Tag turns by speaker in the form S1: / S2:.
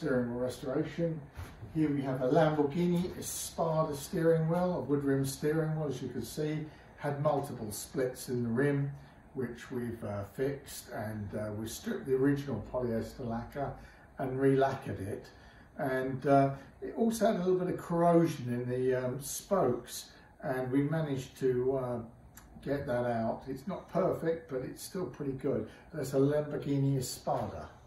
S1: steering wheel restoration. Here we have a Lamborghini Espada steering wheel, a wood rim steering wheel, as you can see, had multiple splits in the rim, which we've fixed, and we stripped the original polyester lacquer and re-lacquered it. And it also had a little bit of corrosion in the spokes, and we managed to get that out. It's not perfect, but it's still pretty good. That's a Lamborghini Espada.